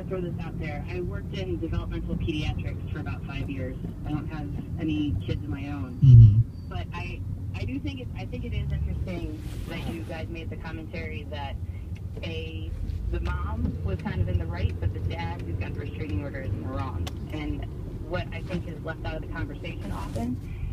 to throw this out there. I worked in developmental pediatrics for about 5 years. I don't have any kids of my own. Mm-hmm. But I think it is interesting that you guys made the commentary that the mom was kind of in the right, but the dad who's got the restraining order is in the wrong. And what I think is left out of the conversation often